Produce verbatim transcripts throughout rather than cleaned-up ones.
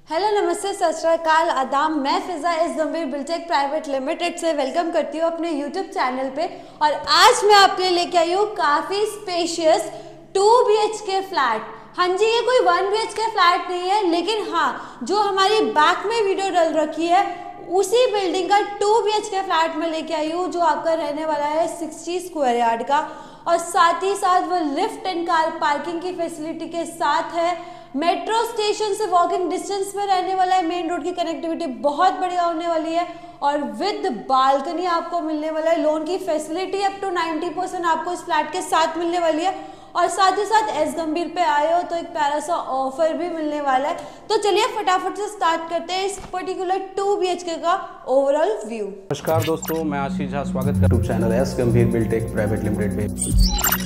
Hello नमस्ते सत श्री अकाल आदाब। मैं Fiza S Gambhir Biltech private Limited से वेलकम करती हूँ अपने यूट्यूब चैनल पे। और आज मैं आपके लिए लेके आई हूँ काफ़ी spacious two B H K flat. हाँ जी, ये कोई one B H K flat नहीं है, लेकिन हाँ जो हमारी बैक में वीडियो डल रखी है उसी बिल्डिंग का two B H K flat में लेके आई हूँ, जो आपका रहने वाला है सिक्सटी स्क्वायर यार्ड का। और साथ ही साथ वो लिफ्ट एंड कार पार्किंग की फैसिलिटी के साथ है। मेट्रो स्टेशन से वॉकिंग डिस्टेंस में रहने वाला है। मेन रोड की कनेक्टिविटी बहुत बढ़िया होने वाली है और विद बालकनी आपको मिलने वाला है। लोन की facility up to ninety percent आपको इस फ्लैट के साथ मिलने वाली है। और साथ ही साथ एस गंभीर पे आए हो तो एक प्यारा सा ऑफर भी मिलने वाला है। तो चलिए फटाफट से स्टार्ट करते हैं इस पर्टिकुलर टू बी एच के का ओवरऑल व्यू। नमस्कार दोस्तों, मैं आशीष झा, स्वागत करता हूं channel S Gambhir Biltech private limited में।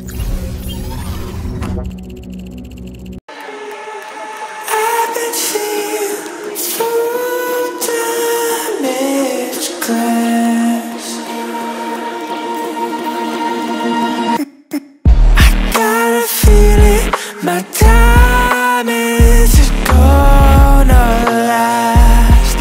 My time is gonna last.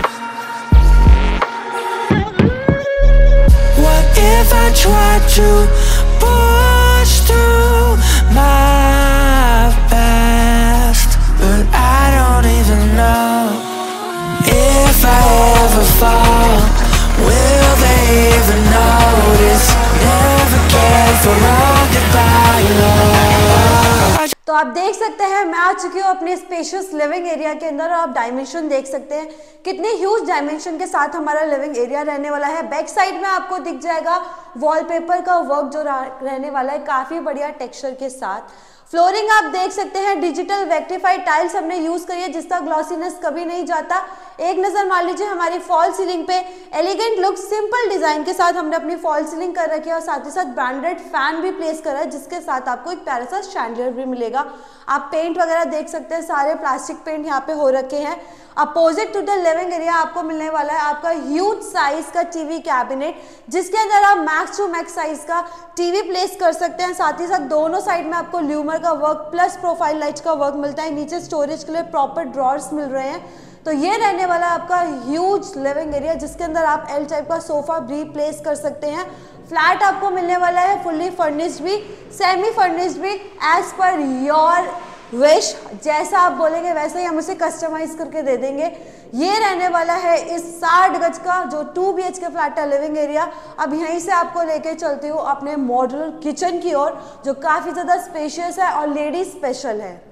What if I tried to push through my past? But I don't even know if I ever fall. Will they even notice? Never cared for all goodbye love. तो आप देख सकते हैं मैं आ चुकी हूँ अपने spacious living area के अंदर। और आप डायमेंशन देख सकते हैं कितने ह्यूज डायमेंशन के साथ हमारा लिविंग एरिया रहने वाला है। बैक साइड में आपको दिख जाएगा वॉलपेपर का वर्क जो रहने वाला है काफ़ी बढ़िया टेक्सचर के साथ। फ्लोरिंग आप देख सकते हैं डिजिटल रेक्टिफाइड टाइल्स हमने यूज करी है, जिसका ग्लॉसीनेस कभी नहीं जाता। एक नजर मान लीजिए हमारी फॉल सीलिंग पे एलिगेंट लुक सिंपल डिजाइन के साथ हमने अपनी फॉल सीलिंग कर रखी है। और साथ ही साथ ब्रांडेड फैन भी प्लेस करा है, जिसके साथ आपको एक प्यारा सा शैंडलियर भी मिलेगा। आप पेंट वगैरह देख सकते हैं, सारे प्लास्टिक पेंट यहाँ पे हो रखे हैं। Opposite to the living area आपको मिलने वाला है आपका ह्यूज साइज का टीवी कैबिनेट, जिसके अंदर आप मैक्स टू मैक्स साइज का टीवी प्लेस कर सकते हैं। साथ ही साथ दोनों साइड में आपको ल्यूमर का वर्क प्लस प्रोफाइल लाइट्स का वर्क मिलता है। नीचे स्टोरेज के लिए प्रॉपर ड्रॉर्स मिल रहे हैं। तो ये रहने वाला है आपका ह्यूज लिविंग एरिया, जिसके अंदर आप एल टाइप का सोफा भी प्लेस कर सकते हैं। फ्लैट आपको मिलने वाला है फुल्ली फर्निश्ड भी, सेमी फर्निश्ड भी, एज पर योर विश। जैसा आप बोलेंगे वैसे ही हम उसे कस्टमाइज करके दे देंगे। ये रहने वाला है इस साठ गज का जो two B H K flat है लिविंग एरिया। अब यहीं से आपको लेके चलती हूँ अपने मॉड्यूलर किचन की ओर, जो काफ़ी ज़्यादा स्पेशियस है और लेडीज स्पेशल है।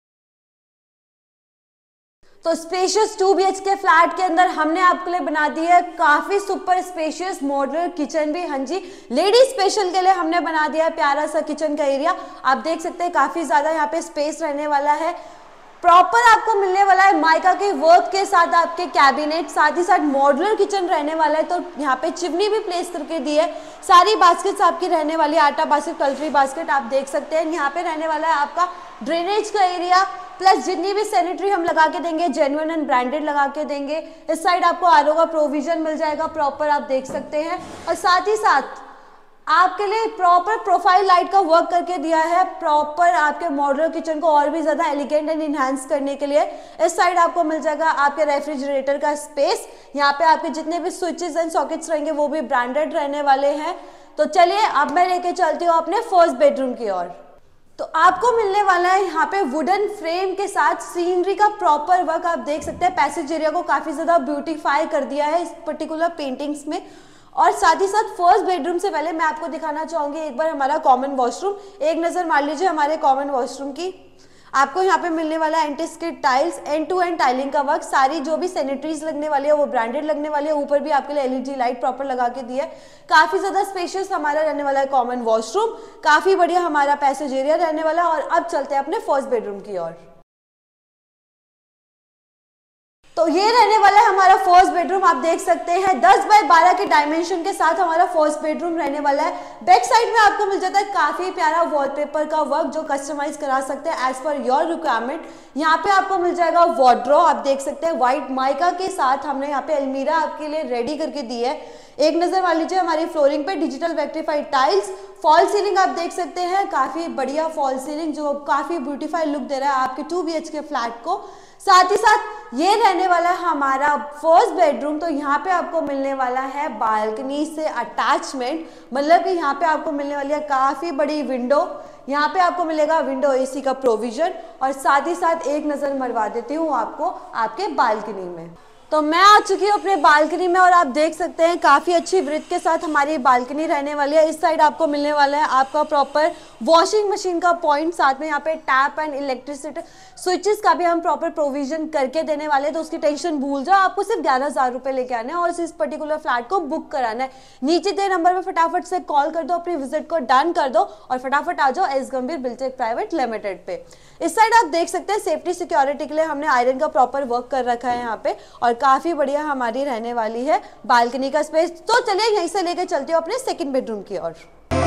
तो spacious two B H K flat के अंदर हमने आपके लिए बना दी है काफी सुपर स्पेशियस मॉड्यूलर किचन भी। हाँ जी, लेडीज स्पेशल के लिए हमने बना दिया है प्यारा सा किचन का एरिया। आप देख सकते हैं काफी ज्यादा यहाँ पे स्पेस रहने वाला है। प्रॉपर आपको मिलने वाला है माइका के वर्क के साथ आपके कैबिनेट, साथ ही साथ मॉड्यूलर किचन रहने वाला है। तो यहाँ पे चिमनी भी प्लेस करके दी है। सारी बास्केट्स आपकी रहने वाली, आटा बास्केट, कल्ट्री बास्केट आप देख सकते हैं। यहाँ पे रहने वाला है आपका ड्रेनेज का एरिया, प्लस जितनी भी सैनिटरी हम लगा के देंगे जेन्युइन एंड ब्रांडेड लगा के देंगे। इस साइड आपको आर ओ का प्रोविजन मिल जाएगा प्रॉपर, आप देख सकते हैं। और साथ ही साथ आपके लिए प्रॉपर प्रोफाइल लाइट का वर्क करके दिया है, प्रॉपर आपके मॉड्यूलर किचन को और भी ज़्यादा एलिगेंट एंड इनहांस करने के लिए। इस साइड आपको मिल जाएगा आपके रेफ्रिजरेटर का स्पेस। यहाँ पे आपके जितने भी स्विचेस एंड सॉकेट्स रहेंगे वो भी ब्रांडेड रहने वाले हैं। तो चलिए अब मैं लेके चलती हूँ अपने फर्स्ट बेडरूम की ओर। तो आपको मिलने वाला है यहाँ पे वुडन फ्रेम के साथ सीनरी का प्रॉपर वर्क। आप देख सकते हैं पैसेज एरिया को काफ़ी ज़्यादा ब्यूटीफाई कर दिया है इस पर्टिकुलर पेंटिंग्स में। और साथ ही साथ फर्स्ट बेडरूम से पहले मैं आपको दिखाना चाहूँगी एक बार हमारा कॉमन वॉशरूम। एक नज़र मार लीजिए हमारे कॉमन वॉशरूम की। आपको यहाँ पे मिलने वाला है anti skid tiles, end to end tiling का वर्क। सारी जो भी सैनिटरीज लगने वाली है वो ब्रांडेड लगने वाली है। ऊपर भी आपके लिए L E D light proper लगा के दी है। काफ़ी ज़्यादा स्पेशियस हमारा रहने वाला है कॉमन वॉशरूम, काफ़ी बढ़िया हमारा पैसेज एरिया रहने वाला है। और अब चलते हैं अपने फर्स्ट बेडरूम की ओर। तो ये रहने वाला है हमारा फर्स्ट बेडरूम। आप देख सकते हैं दस बाय बारह के डायमेंशन के साथ हमारा फर्स्ट बेडरूम रहने वाला है। बैक साइड में आपको मिल जाता है काफी प्यारा वॉलपेपर का वर्क, जो कस्टमाइज करा सकते हैं एज पर योर रिक्वायरमेंट। यहाँ पे आपको मिल जाएगा वार्डरोब, आप देख सकते हैं व्हाइट माइका के साथ हमने यहाँ पे अलमीरा आपके लिए रेडी करके दी है। एक नजर मान लीजिए हमारी फ्लोरिंग पे digital rectified tiles, fall ceiling आप देख सकते हैं, काफी बढ़िया फॉल सीलिंग जो काफी ब्यूटीफाई लुक दे रहा है आपके two B H K flat को। साथ ही साथ ये रहने वाला है हमारा फर्स्ट बेडरूम। तो यहाँ पे आपको मिलने वाला है बालकनी से अटैचमेंट, मतलब कि यहाँ पे आपको मिलने वाली है काफी बड़ी विंडो, यहाँ पे आपको मिलेगा विंडो एसी का प्रोविजन, और साथ ही साथ एक नजर मरवा देती हूँ आपको आपके बालकनी में। तो मैं आ चुकी हूँ अपने बालकनी में और आप देख सकते हैं काफ़ी अच्छी ब्रिथ के साथ हमारी बालकनी रहने वाली है। इस साइड आपको मिलने वाला है आपका प्रॉपर वॉशिंग मशीन का पॉइंट, साथ में यहाँ पे टैप एंड इलेक्ट्रिसिटी स्विचेस का भी हम प्रॉपर प्रोविजन करके देने वाले हैं। तो उसकी टेंशन भूल जाओ, आपको सिर्फ ग्यारह हज़ार रुपये लेके आने हैं और इस पर्टिकुलर फ्लैट को बुक कराना है। नीचे दिए नंबर पर फटाफट से कॉल कर दो, अपनी विजिट को डन कर दो और फटाफट आ जाओ S Gambhir Biltech private limited पे। इस साइड आप देख सकते हैं सेफ्टी सिक्योरिटी के लिए हमने आयरन का प्रॉपर वर्क कर रखा है यहाँ पे, और काफी बढ़िया हमारी रहने वाली है बालकनी का स्पेस। तो चलिए यहीं से लेके चलते हो अपने सेकंड बेडरूम की ओर।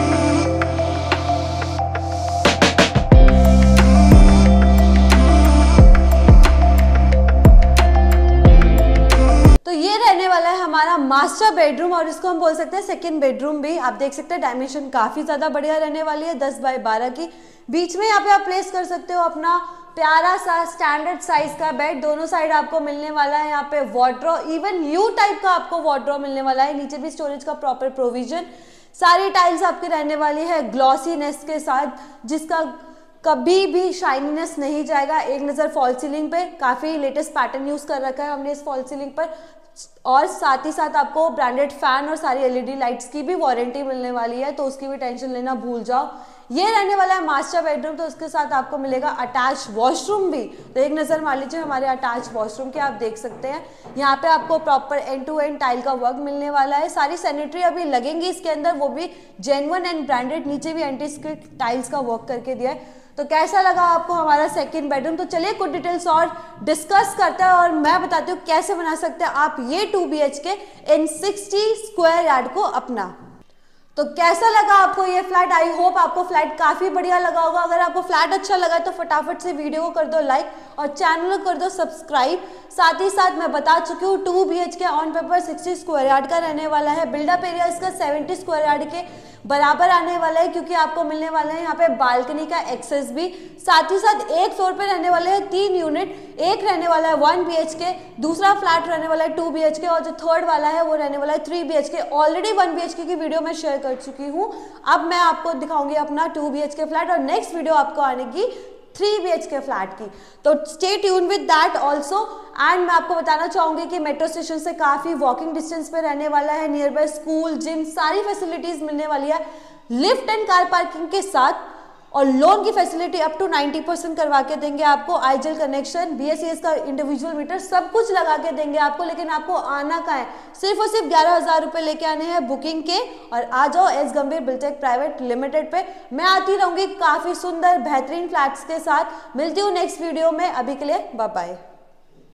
तो ये रहने वाला है हमारा मास्टर बेडरूम, और इसको हम बोल सकते हैं सेकंड बेडरूम भी। आप देख सकते हैं डायमेंशन काफी ज्यादा बढ़िया रहने वाली है, दस बाय बारह की। बीच में यहाँ पे आप प्लेस कर सकते हो अपना प्यारा सा स्टैंडर्ड साइज का बेड। दोनों साइड आपको मिलने वाला है यहाँ पे वार्डरोब, इवन यू टाइप का आपको वार्डरोब मिलने वाला है। नीचे भी स्टोरेज का प्रॉपर प्रोविजन। सारी टाइल्स आपकी रहने वाली है ग्लॉसीनेस के साथ, जिसका कभी भी शाइनीनेस नहीं जाएगा। एक नजर फॉल सीलिंग पे, काफी लेटेस्ट पैटर्न यूज कर रखा है हमने इस फॉल सीलिंग पर, और साथ ही साथ आपको ब्रांडेड फैन और सारी एलईडी लाइट्स की भी वारंटी मिलने वाली है, तो उसकी भी टेंशन लेना भूल जाओ। ये रहने वाला है मास्टर बेडरूम, तो उसके साथ आपको मिलेगा अटैच वॉशरूम भी। तो एक नजर मान लीजिए हमारे अटैच वॉशरूम के, आप देख सकते हैं यहाँ पे आपको proper end to end tile का वर्क मिलने वाला है। सारी सैनिटरी अभी लगेंगी इसके अंदर, वो भी जेन्युइन एंड ब्रांडेड। नीचे भी एंटी स्किड टाइल्स का वर्क करके दिया है। तो कैसा लगा आपको हमारा सेकंड बेडरूम? तो चलिए कुछ डिटेल्स और डिस्कस करते हैं और मैं बताती हूँ कैसे बना सकते हैं आप ये टू बी एच के इन सिक्सटी स्क्वायर यार्ड को अपना। तो कैसा लगा आपको ये फ्लैट? आई होप आपको फ्लैट काफी बढ़िया लगा होगा। अगर आपको फ्लैट अच्छा लगा तो फटाफट से वीडियो को कर दो लाइक और चैनल को कर दो सब्सक्राइब। साथ ही साथ मैं बता चुकी हूँ two B H K on paper sixty square yard का रहने वाला है। बिल्डअप एरिया इसका सेवेंटी स्क्वायर यार्ड के बराबर आने वाला है, क्योंकि आपको मिलने वाला है यहाँ पे बालकनी का एक्सेस भी। साथ ही साथ एक फ्लोर पे रहने वाले हैं तीन यूनिट, एक रहने वाला है वन बी एच के, दूसरा फ्लैट रहने वाला है टू बी एच के, और जो थर्ड वाला है वो रहने वाला है three B H K. Already one B H K की वीडियो मैं शेयर कर चुकी हूँ। अब मैं आपको दिखाऊंगी अपना two B H K flat, और नेक्स्ट वीडियो आपको आने की three B H K flat की। तो stay tune with that also. And मैं आपको बताना चाहूंगी कि मेट्रो स्टेशन से काफी वॉकिंग डिस्टेंस पे रहने वाला है। नियर बाय स्कूल, जिम, सारी फैसिलिटीज मिलने वाली है, लिफ्ट एंड कार पार्किंग के साथ। और लोन की facility up to ninety percent करवा के देंगे आपको। IGL connection, B S E S का इंडिविजुअल मीटर, सब कुछ लगा के देंगे आपको। लेकिन आपको आना कहाँ है? सिर्फ और सिर्फ ग्यारह हजार रुपए लेके आने हैं बुकिंग के, और आ जाओ S Gambhir Biltech private limited पे। मैं आती रहूंगी काफी सुंदर बेहतरीन फ्लैट्स के साथ। मिलती हूँ नेक्स्ट वीडियो में, अभी के लिए बाय बाय।